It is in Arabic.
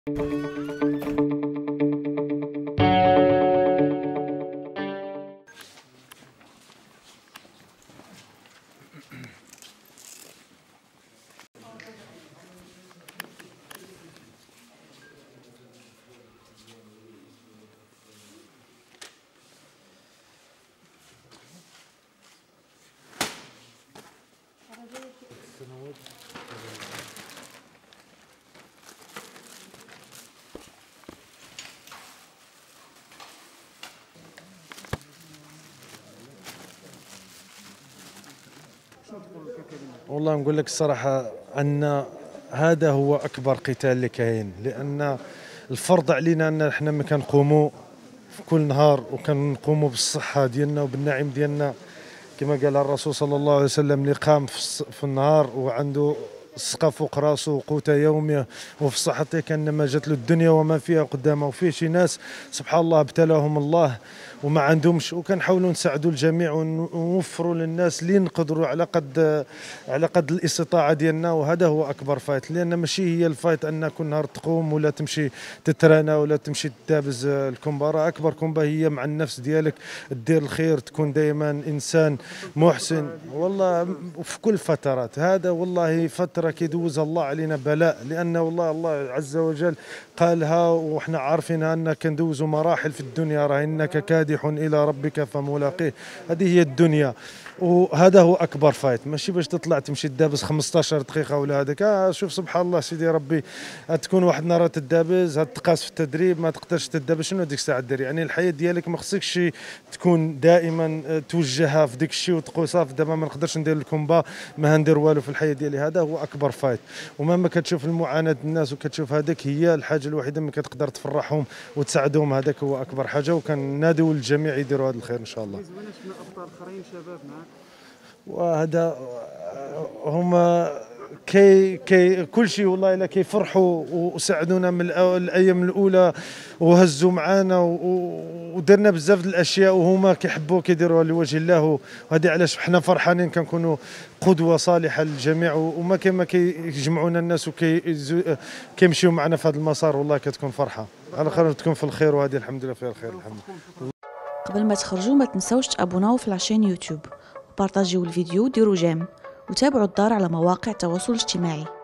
والله نقول لك الصراحة أن هذا هو أكبر قتال اللي كاين، لأن الفرض علينا أن احنا ما كنقوموا في كل نهار وكنقوموا بالصحة ديالنا وبالنعيم ديالنا، كما قال الرسول صلى الله عليه وسلم: اللي قام في النهار وعنده سقى فوق راسه وقوت يومه وفي صحته كانما جات له الدنيا وما فيها قدامه. وفيه شي ناس سبحان الله ابتلاهم الله وما عندهمش، وكنحاولوا نساعدوا الجميع ونوفروا للناس اللي نقدروا على قد الاستطاعه ديالنا. وهذا هو اكبر فايت، لان ماشي هي الفايت ان كل نهار تقوم ولا تمشي تترانا ولا تمشي تدابز الكومبارا. اكبر كومبا هي مع النفس ديالك، دير الخير، تكون دائما انسان محسن. والله في كل فترات هذا والله فتره كيدوزها الله علينا بلاء، لان والله الله عز وجل قالها وحنا عارفينها ان كندوزوا مراحل في الدنيا، راه انك كادح الى ربك فملاقيه. هذه هي الدنيا، وهذا هو اكبر فايت. ماشي باش تطلع تمشي تدابز 15 دقيقه ولا هذاك. شوف سبحان الله سيدي ربي، تكون واحد النهار تدابز تقاس في التدريب ما تقدرش تدابز، شنو ديك الساعه دير؟ يعني الحياه ديالك ما خصكش تكون دائما توجهها في ديك الشيء وتقول صافي دابا ما نقدرش ندير الكومبا، ما هندير والو في الحياه ديالي. هذا هو اكبر فايت. ومهما كتشوف المعاناه الناس وكتشوف هذاك، هي الحاجه الوحيده اللي كتقدر تفرحهم وتساعدهم. هذاك هو اكبر حاجه، وكناديو للجميع يديروا هذا الخير ان شاء الله. شفنا ابطال اخرين شباب معك، وهذا هما كي كل شيء والله الا كيفرحوا وساعدونا من الايام الاولى وهزوا معانا ودرنا بزاف د الاشياء، وهما كيحبوا كيديروها لوجه الله. وهذه علاش حنا فرحانين كنكونوا قدوه صالحه للجميع، وما كما كيجمعونا الناس وكيمشيو معنا في هذا المسار. والله كتكون فرحه على خير، تكون في الخير، وهذه الحمد لله فيها الخير الحمد لله. قبل ما تخرجوا ما تنسوش تابوناو في لاشين يوتيوب وبارطاجيو الفيديو وديروا جيم، وتابعوا الدار على مواقع التواصل الاجتماعي.